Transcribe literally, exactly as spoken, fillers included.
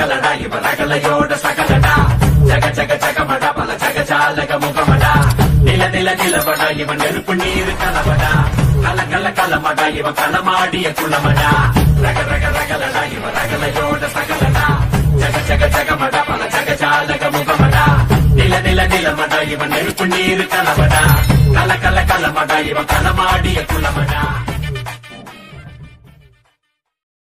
ரகலடா இவ ரகலையோட சகலடா ஜக ஜக ஜகமடா பல ஜக ஜாலக முகமடா நில நில நிலவடா இவன் நெருப்பு நீரு கலவடா கல கல கலமடா இவ களமாடிய குளமடா ரக ரக ரகலடா இவ ரகலையோட சகலடா ஜக ஜக ஜகமடா பல ஜக ஜாலக முகமடா நில நில நிலமடா இவன் நெருப்பு நீரு கலவடா கல கல கலமடா இவ களமாடிய குளமடா